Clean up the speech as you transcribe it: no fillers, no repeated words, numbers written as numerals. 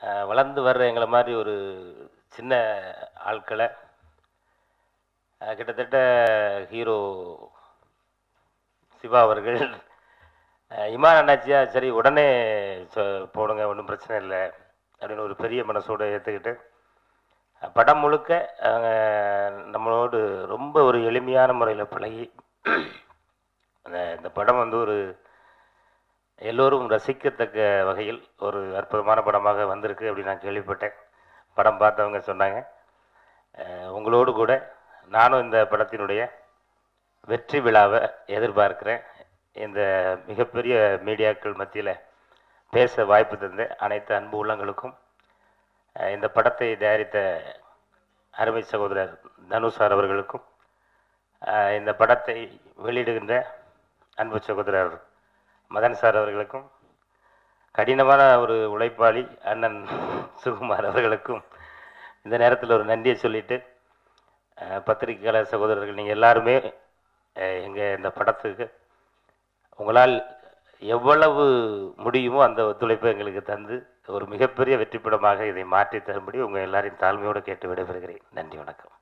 வளர்ந்து வர்ற எங்களை மாதிரி ஒரு சின்ன ஆட்களை கிட்டத்தட்ட ஹீரோ சிவா அவர்கள் இமான் அண்ணாச்சியா சரி உடனே போடுங்க ஒன்றும் பிரச்சனை இல்லை அப்படின்னு ஒரு பெரிய மனசோடு ஏற்றுக்கிட்டு படம் முழுக்க நம்மளோடு ரொம்ப ஒரு எளிமையான முறையில் பழகி இந்த படம் வந்து ஒரு எல்லோரும் ரசிக்கத்தக்க வகையில் ஒரு அற்புதமான படமாக வந்திருக்கு அப்படின்னு நான் கேள்விப்பட்டேன். படம் பார்த்தவங்க சொன்னாங்க. உங்களோடு கூட நானும் இந்த படத்தினுடைய வெற்றி விழாவை எதிர்பார்க்கிறேன். இந்த மிகப்பெரிய மீடியாக்கள் மத்தியில் பேச வாய்ப்பு தந்த அனைத்து அன்பு உள்ளங்களுக்கும், இந்த படத்தை தயாரித்த அருமை சகோதரர் தனுஷார் அவர்களுக்கும், இந்த படத்தை வெளியிடுகின்ற அன்பு சகோதரர் மதன் சார் அவர்களுக்கும், கடினமான ஒரு உழைப்பாளி அண்ணன் சுகுமார் அவர்களுக்கும் இந்த நேரத்தில் ஒரு நன்றியை சொல்லிவிட்டு, பத்திரிகையாளர் சகோதரர்கள் நீங்கள் எல்லாருமே எங்கள் இந்த படத்துக்கு உங்களால் எவ்வளவு முடியுமோ அந்த ஒத்துழைப்பை எங்களுக்கு தந்து ஒரு மிகப்பெரிய வெற்றி படமாக இதை மாற்றி தரும்படி உங்கள் எல்லாரையும் தாழ்மையோடு கேட்டு விடைபெறுகிறேன். நன்றி, வணக்கம்.